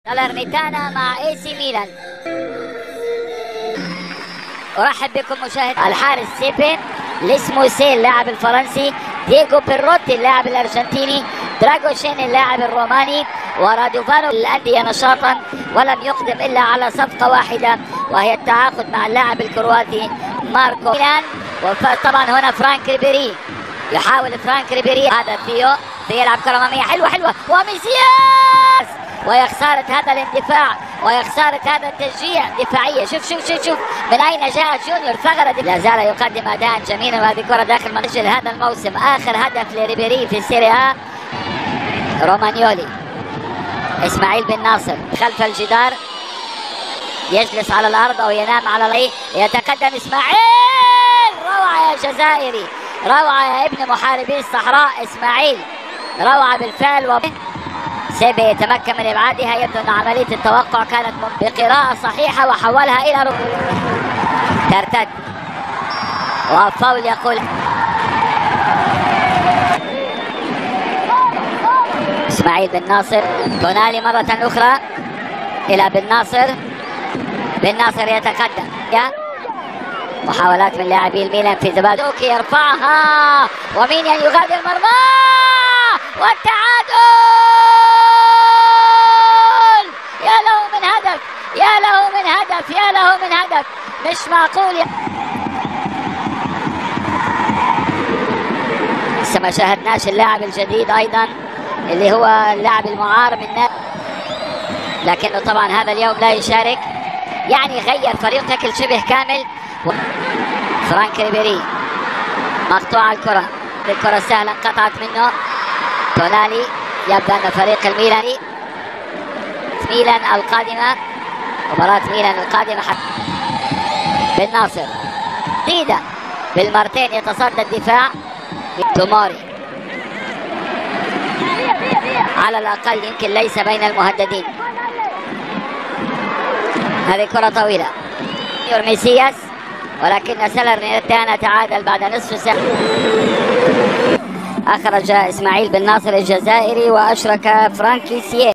سالرنيتانا مع اي سي ميلان. ارحب بكم مشاهد الحارس سيبين ليسموسي اللاعب الفرنسي، دييغو بيروتي اللاعب الارجنتيني، دراغوشين اللاعب الروماني، ورادوفانو الأندية نشاطا ولم يقدم الا على صفقه واحده وهي التعاقد مع اللاعب الكرواتي ماركو ميلان. وطبعا هنا فرانك ريبيري، يحاول فرانك ريبيري، هذا ثيو يلعب كره اماميه حلوه وميسياس، ويا خسارة هذا الاندفاع ويا خسارة هذا التشجيع دفاعية. شوف من أين جاء جونيور ثغرة. لا زال يقدم أداء جميلا، وهذه كرة داخل منزل هذا الموسم. آخر هدف لريبيري في السيريا. رومانيولي، إسماعيل بن ناصر خلف الجدار، يجلس على الأرض أو ينام على الأرض. يتقدم إسماعيل، روعة يا جزائري، روعة يا ابن محاربي الصحراء إسماعيل، روعة بالفعل. سيبي يتمكن من ابعادها. يبدو ان عمليه التوقع كانت بقراءه صحيحه وحولها الى ترتد وفاول. يقول اسماعيل بن ناصر، تونالي مره اخرى الى بن ناصر، بن ناصر يتقدم. محاولات من لاعبي الميلان في زبادوكي، يرفعها ومين يغادر مرمى والتعادل. يا له من هدف، يا له من هدف، يا له من هدف، مش معقول. لسه ما شاهدناش اللاعب الجديد ايضا اللي هو اللاعب المعار من لكنه طبعا هذا اليوم لا يشارك، يعني غير فريق بشكل شبه كامل. فرانك ريبيري، مقطوعة الكرة سهلة انقطعت منه. تونالي، يبدأ أن فريق الميلاني ميلان القادمة، مباراة ميلان القادمة. بن ناصر ديدا بالمرتين يتصدى الدفاع. توموري على الأقل يمكن ليس بين المهددين. هذه كرة طويلة ميسياس، ولكن سالرنيتانا تعادل بعد نصف ساعة. أخرج إسماعيل بن ناصر الجزائري وأشرك فرانكي سييه.